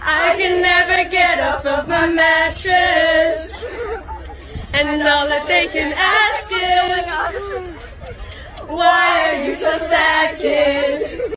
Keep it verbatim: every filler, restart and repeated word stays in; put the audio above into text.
I can never get off of my mattress. And all that they can ask is, why are you so sad, kid?